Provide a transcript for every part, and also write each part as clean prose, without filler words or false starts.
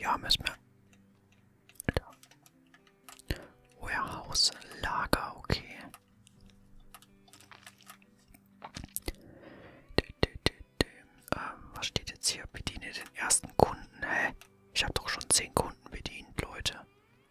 Ja, müssen wir. Alter. Warehouse, Lager, okay. Was steht jetzt hier? Bediene den ersten Kunden. Hä? Ich habe doch schon 10 Kunden bedient, Leute.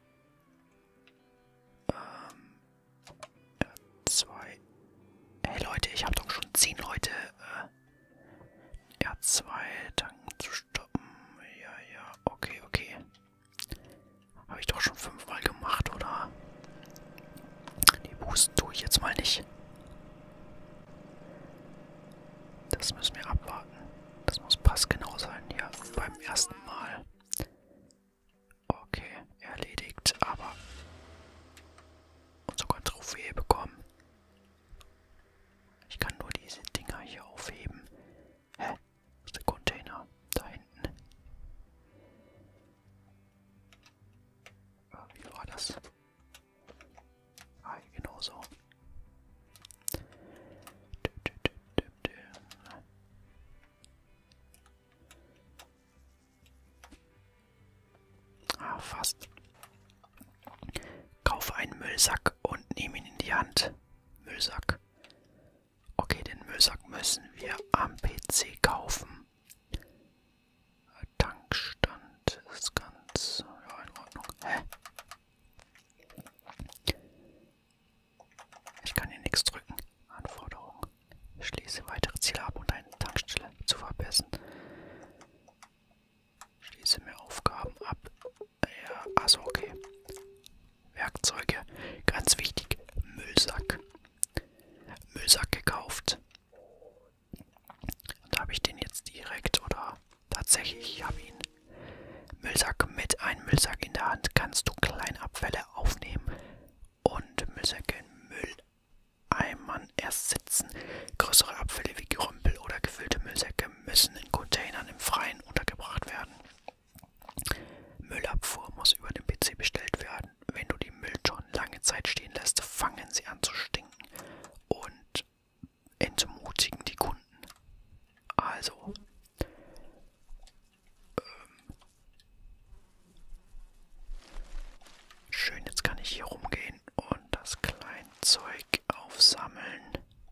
Ja, 2. Hey Leute, ich habe doch schon 10 Leute. Ja, 2 Tanken zu stoppen. Ja, ja, okay, okay. Habe ich doch schon 5-mal gemacht, oder? Die Boosten tue ich jetzt mal nicht. Das müssen wir abwarten. Das muss passgenau sein, ja, beim ersten Mal. Okay, erledigt, aber und sogar Trophäe bekommen. Ich kann nur diese Dinger hier aufheben. Hä? Wo ist der Container? Da hinten. Wie war das? Ah, genau so. Ah, fast. Kaufe einen Müllsack und nehme ihn in die Hand. Müllsack. Okay, den Müllsack müssen wir am PC kaufen. Tankstand ist ganz ja, in Ordnung. Hä? Ich kann hier nichts drücken. Anforderung. Schließe weitere Ziele ab, um deine Tankstelle zu verbessern. Schließe mehr Aufgaben ab. Ja, also okay. Werkzeuge. Ganz wichtig. Müllsack. Müllsack gekauft. Und habe ich den jetzt direkt oder tatsächlich? Ich habe ihn. Müllsack mit einem Müllsack in der Hand kannst du kleine Abfälle aufnehmen und Müllsäcke in Mülleimern ersetzen. Größere Abfälle wie Gerümpel oder gefüllte Müllsäcke müssen in Containern im Freien untergebracht werden. Müllabfuhr muss über den PC bestellt werden. Wenn du die Mülltonnen lange Zeit stehen lässt, fangen sie an zu stinken und entmutigen die Kunden. Also, schön, jetzt kann ich hier rumgehen und das Kleinzeug aufsammeln.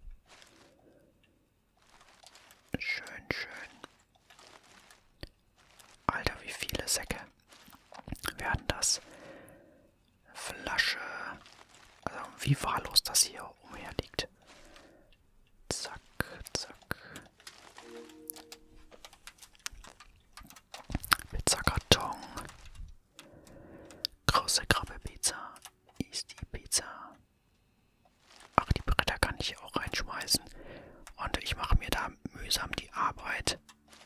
Schön, schön. Alter, wie viele Säcke werden das? Flasche. Also, wie wahllos das hier umherliegt. Zack, zack. Pizzakarton. Große Krabbe-Pizza. Ist die Pizza. Ach, die Bretter kann ich hier auch reinschmeißen. Und ich mache mir da mühsam die Arbeit.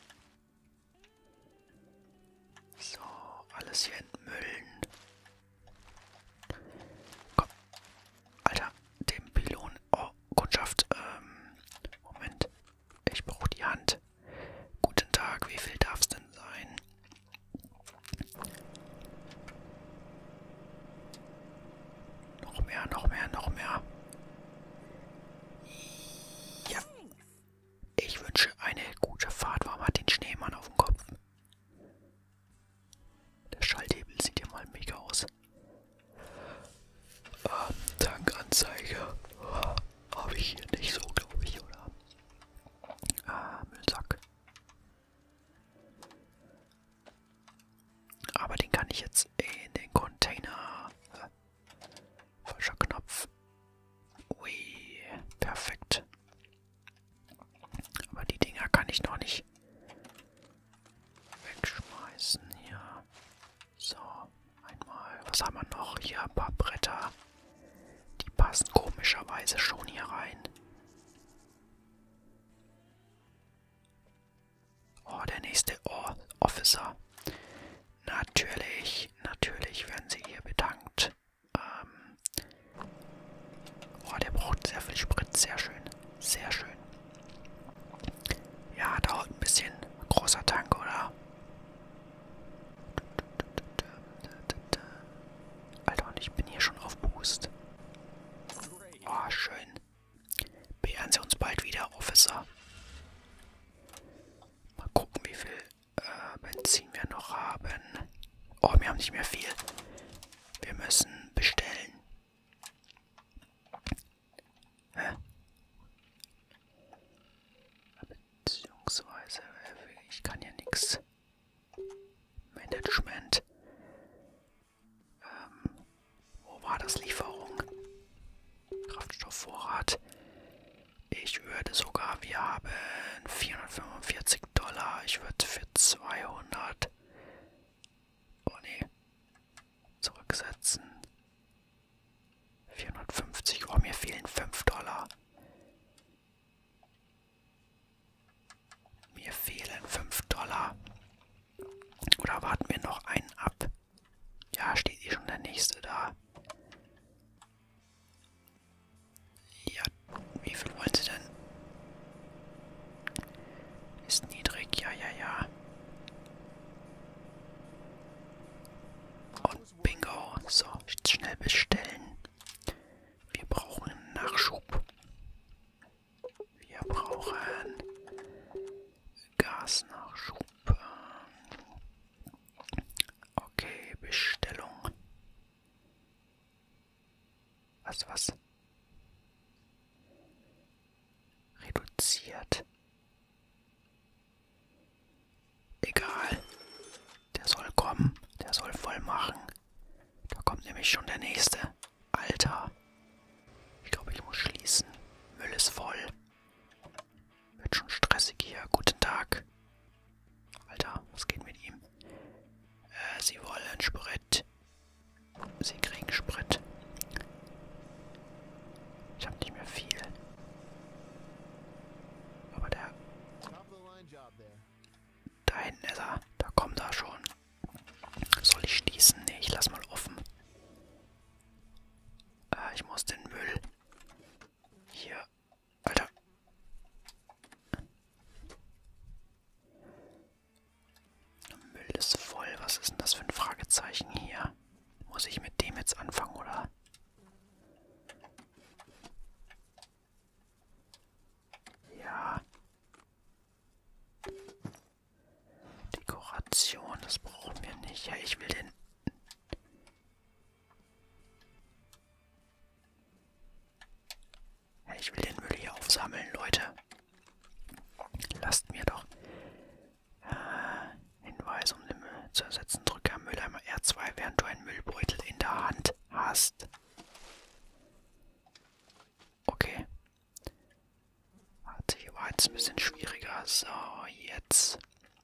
So, alles hier entmüllen. Komm. Alter, dem Pylon. Oh, Kundschaft. Moment. Ich brauche die Hand. Guten Tag, wie viel darf es denn sein? Noch mehr, noch mehr, noch mehr. Ja. Ich wünsche eine gute Fahrt. Warum hat den Schneemann auf dem Kopf? Der Schalthebel sieht ja mal mega aus. Tankanzeige. Habe ich hier nicht so, glaube ich, oder? Müllsack. Aber den kann ich jetzt in den Container. Falscher Knopf. Ui, perfekt. Aber die Dinger kann ich noch nicht wegschmeißen hier. So, einmal. Was haben wir noch? Hier ein paar Bretter. Die passen komischerweise schon hier rein. Oh, der nächste Officer. Natürlich, natürlich werden sie hier bedankt. Oh, der braucht sehr viel Sprit. Sehr schön. Sehr schön. Ja, dauert ein bisschen. Großer Tank, oder? Alter, und ich bin hier schon auf Boost. Oh, schön. Beehren Sie uns bald wieder, Officer. Mal gucken, wie viel Benzin wir noch haben. nicht mehr viel. Wir müssen bestellen. Hä? Beziehungsweise, ich kann hier nichts. Management. Wo war das? Lieferung? Kraftstoffvorrat. Ich würde sogar, wir haben 445 $. Ich würde für 200. Oh nee. Zurücksetzen. 450. Oh, mir fehlen 5 $. Mir fehlen 5 $. Oder warten wir noch einen ab? Ja, steht hier schon der nächste da. Ja, wie viel wollen Sie denn? Ist niedrig, ja, ja, ja. Und bingo. So, schnell bestellen. Wir brauchen Nachschub. Wir brauchen Gasnachschub. Okay, Bestellung. Was? Reduziert. Egal. Der soll kommen. Der soll voll machen. Da kommt nämlich schon der nächste. Alter. Ich glaube, ich muss schließen. Müll ist voll. Wird schon stressig hier. Guten Tag. Alter, was geht mit ihm? Sie wollen Sprit. Sie kriegen Sprit. Ich habe nicht mehr viel. Aber da hinten ist er. Da kommt er schon. Soll ich schließen? Nee, ich lass mal offen. Ich muss den Müll hier. Alter. Müll ist voll. Was ist denn das für ein Fragezeichen hier? Muss ich mit dem jetzt anfangen, oder? Ja. Dekoration, das brauchen wir nicht. Ja, ich will den... Ja, ich will den Müll hier aufsammeln, Leute. Lasst mir doch... Hinweis, um den Müll zu ersetzen. Drücke am Mülleimer R2, während du einen Müllbeutel in der Hand hast. Okay. War jetzt ein bisschen schwieriger. So, jetzt.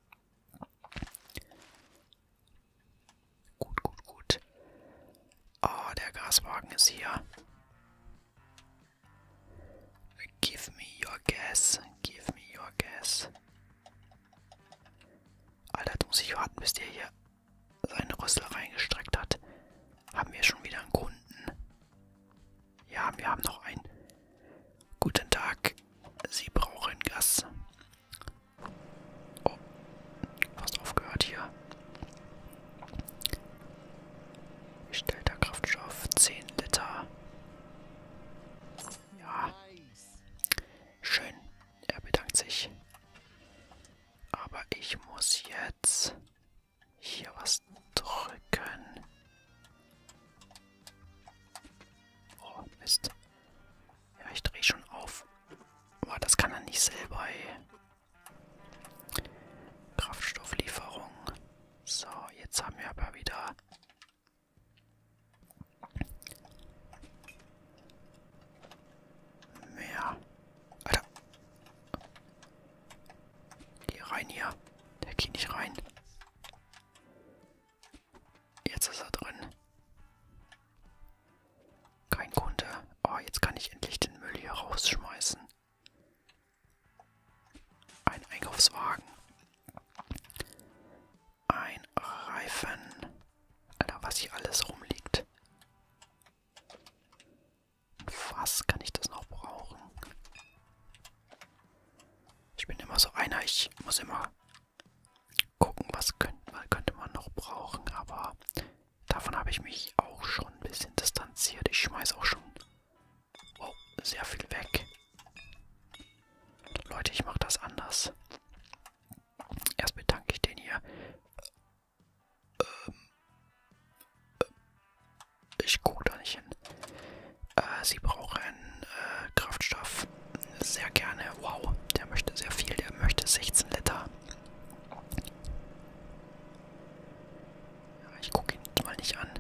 Gut. Oh, der Gaswagen ist hier. Give me your gas. Give me your gas. Alter, da muss ich warten, bis der hier seinen Rüssel reingestreckt hat. Haben wir schon wieder einen Kunden? Ja, wir haben noch einen. Guten Tag. Sie brauchen Gas. Oh, fast aufgehört hier. Bestellter Kraftstoff, 10 Liter. Ja. Schön. Er bedankt sich. Aber ich muss jetzt hier was drücken. Oh, Mist. Ja, ich drehe schon auf. Aber das kann er nicht selber, ey. Kraftstofflieferung. So, jetzt haben wir aber wieder... mehr. Alter. Geh rein hier. Der geht nicht rein. Jetzt ist er drin. Kein Kunde. Oh, jetzt kann ich endlich den Müll hier rausschmeißen. Ein Einkaufswagen. Ein Reifen. Alter, was hier alles rumliegt. Was kann ich das noch brauchen? Ich bin immer so einer, ich muss immer gucken, was könnte man noch brauchen, aber davon habe ich mich auch schon ein bisschen distanziert. Ich schmeiß auch schon sehr viel weg. Leute, ich mache das anders. Erst bedanke ich den hier. ich gucke da nicht hin. Sie brauchen Kraftstoff. Sehr gerne. Wow, der möchte sehr viel. Der möchte 16 Liter. Ja, ich gucke ihn mal nicht an.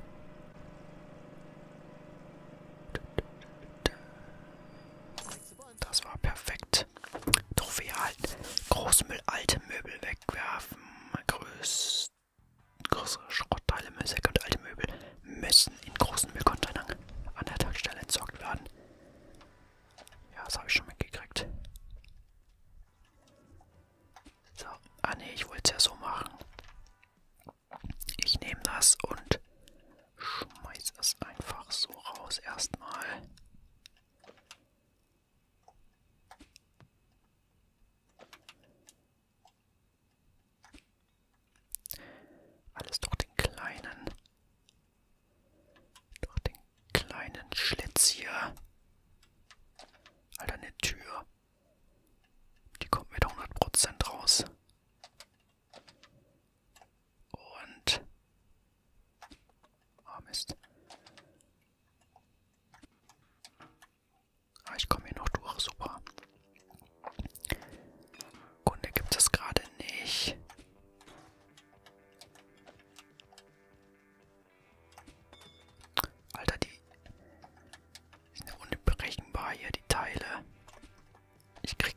Das war perfekt. Trophäe erhalten. Großmüll, alte Möbel wegwerfen. Größere Schrottteile, Müllsäcke und alte Möbel müssen in großen Müllcontainern an der Tankstelle entsorgt werden. Ja, das habe ich schon mitgekriegt. So, ah ne, ich wollte es ja so machen. Ich nehme das und schmeiß es einfach so raus erstmal. Alles durch den kleinen Schlitz hier. Alter, eine Tür. Die kommt mit 100% raus. Und... oh Mist. Ah, ich komme hier noch durch, super. Kunde gibt es gerade nicht. Alter, die sind ja unberechenbar hier, die Teile. Ich krieg...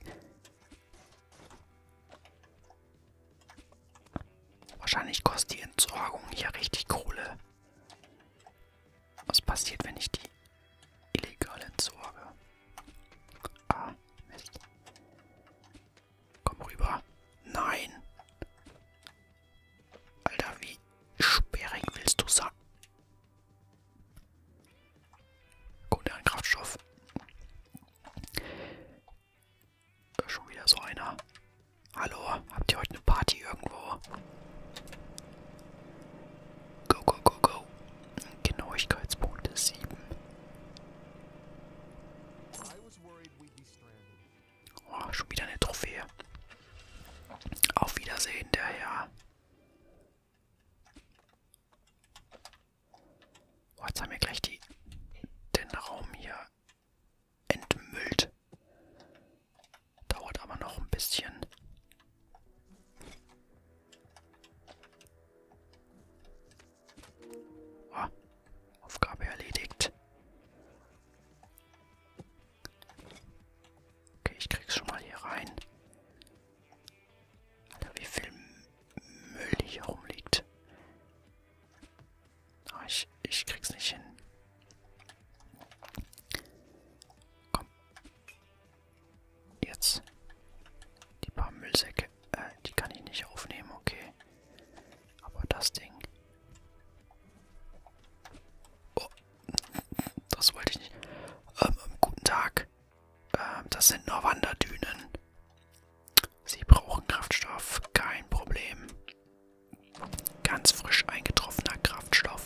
wahrscheinlich kostet die Entsorgung hier richtig Kohle. Was passiert, wenn ich die illegal entsorge? Ah, Mist. Komm rüber. Nein. Alter, wie sperrig willst du sein? Gut, ein Kraftstoff. Schon wieder so einer. Hallo, habt ihr heute eine Party irgendwo? Go, go, go, go. Genauigkeitspunkte 7. Oh, schon wieder eine Trophäe. Auf Wiedersehen, der Herr. Oh, jetzt haben wir gleich den Raum hier entmüllt. Dauert aber noch ein bisschen. Oh, Aufgabe erledigt. Okay, ich krieg's schon mal hier rein. Alter, wie viel Müll hier rumliegt. Ah, ich krieg's nicht hin. Komm. Jetzt. Die paar Müllsäcke. Die kann ich nicht aufnehmen, okay. Aber das Ding. Oh. Das wollte ich nicht. Guten Tag. Das sind nur Wanderdünen. Sie brauchen Kraftstoff. Kein Problem. Ganz frisch eingetroffener Kraftstoff.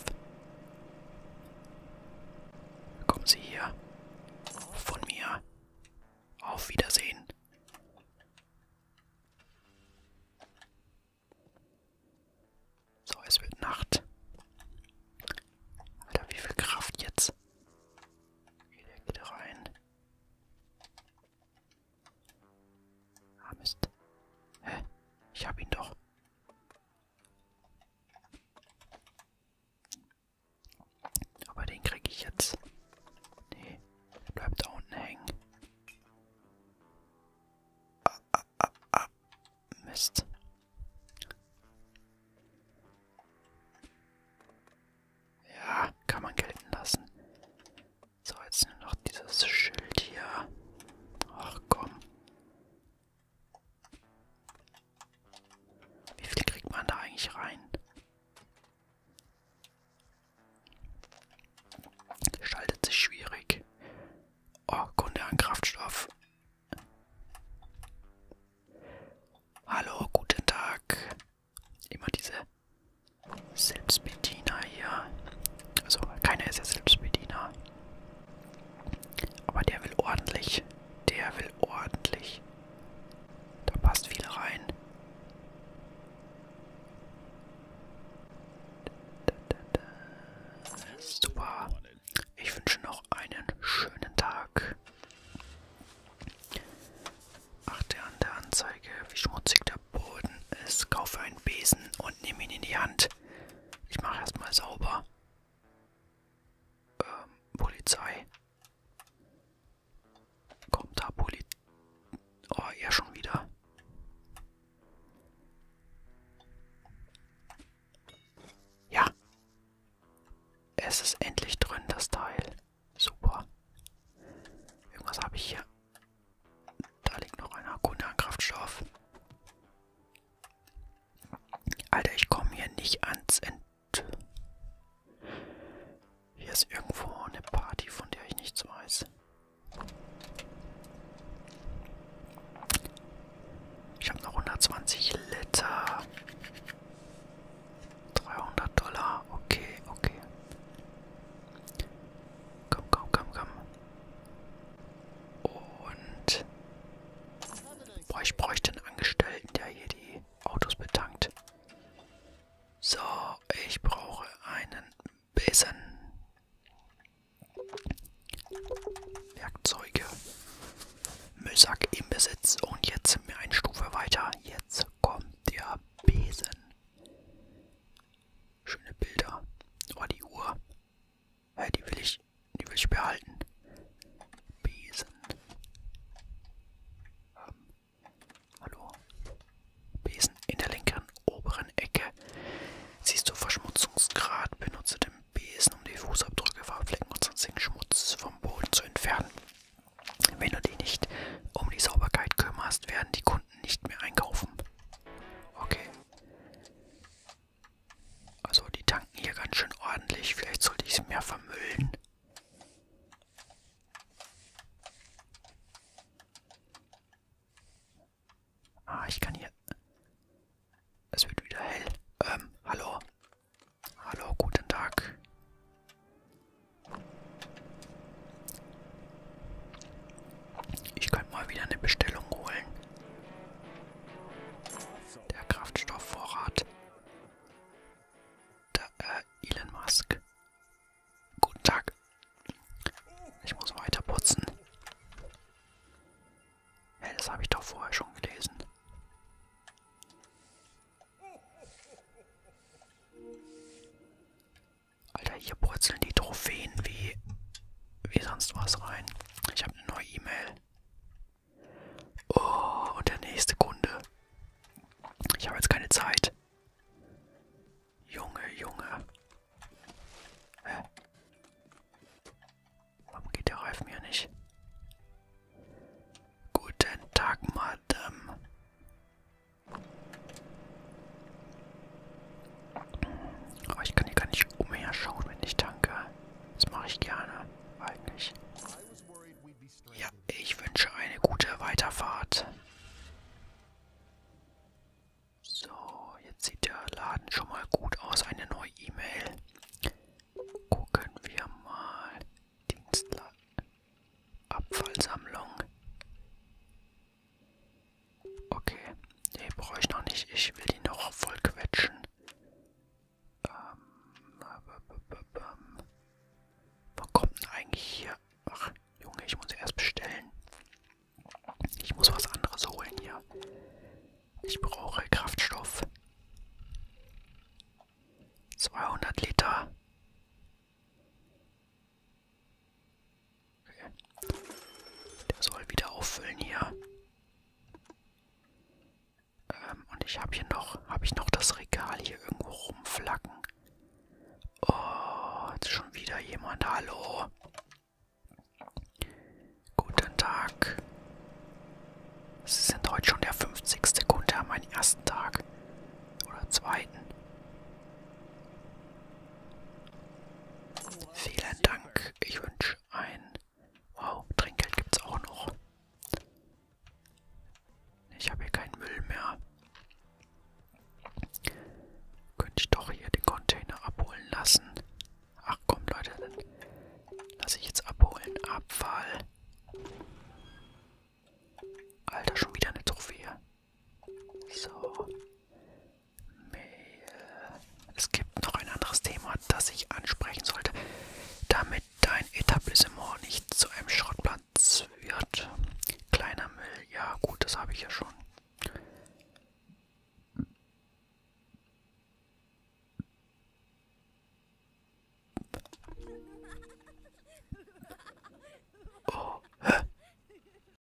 Kommen Sie hier. Von mir. Auf Wiedersehen. So, es wird Nacht. Alter, wie viel Kraft jetzt? Der geht rein. Ah, Mist. Hä? Ich hab ihn doch. Aber den krieg ich jetzt. Nee, der bleibt da unten hängen. Mist. Ja, kann man gelten lassen. So, jetzt nur noch dieses Schild hier. Ach komm. Wie viel kriegt man da eigentlich rein? Gestaltet sich schwierig. Oh, Kunde an Kraftstoff. Hallo, guten Tag. Immer diese Selbstbediener hier. Also, keiner ist ja Selbstbediener. Aber der will ordentlich. Der will ordentlich. Da passt viel rein. Super. Trophäen in die Hand. Ich mache erstmal sauber. Polizei. Kommt da Polizei? Oh, er schon wieder. Ja. Es ist endlich drin, das Teil. Super. Irgendwas habe ich hier. Da liegt noch eine Kunde an Kraftstoff. Alter, ich komme hier nicht ans Ende. Hier ist irgendwo eine Party, von der ich nichts weiß. Ich habe noch 120 Liter. 300 $. Okay, okay. Komm, komm, komm, komm. Und... Boah, ich bräuchte einen Angestellten, der hier die Autos betankt. So, ich brauche einen Besen. Werkzeuge. Müllsack im Besitz. Und jetzt sind wir eine Stufe weiter. Jetzt kommt der Besen. Schöne Bilder. Oh, die Uhr. Die will ich behalten. Besen. Hallo. Besen in der linken oberen Ecke. Siehst du Verschmutzungsgrad? Benutze den Besen, um die Fußabdrücke, Farbflecken und sonstigen Schmutz vom Boden zu entfernen. Wenn du dich nicht um die Sauberkeit kümmerst, werden die Kunden nicht mehr einkaufen. Okay. Also die tanken hier ganz schön ordentlich. Vielleicht sollte ich sie mehr vermüllen. Ah, ich kann hier... Es wird wieder hell. Hallo. Hallo, guten Tag. Ich könnte mal wieder eine Bestellung holen. Der Kraftstoffvorrat. Elon Musk. Guten Tag. Ich muss weiter putzen. Hey, das habe ich doch vorher schon gelesen. Alter, hier purzeln die Trophäen wie sonst was rein. Ich habe eine neue E-Mail. Oh, und der nächste Kunde. Ich habe jetzt keine Zeit. Junge, Junge. Hä? Warum geht der Reifen hier nicht? Guten Tag, Madame. Aber ich kann hier gar nicht umherschauen, wenn ich tanke. Das mache ich gerne, eigentlich. Ja, ich wünsche eine gute Weiterfahrt. So, jetzt sieht der Laden schon mal gut aus. Eine neue E-Mail. Gucken wir mal. Abfallsammlung. Okay, nee, brauche ich noch nicht. Ich will die noch voll quetschen. Wann kommt denn eigentlich hier? Ach, Junge, ich muss erst bestellen. Ich muss was anderes holen hier. Ich brauche Kraftstoff. 200 Liter. Okay. Der soll wieder auffüllen hier. Und ich habe hier noch, das Regal hier irgendwo rumflacken. Oh, jetzt ist schon wieder jemand. Hallo. Guten Tag. Sie sind heute schon der 50. Kunde an meinem ersten Tag. Oder zweiten.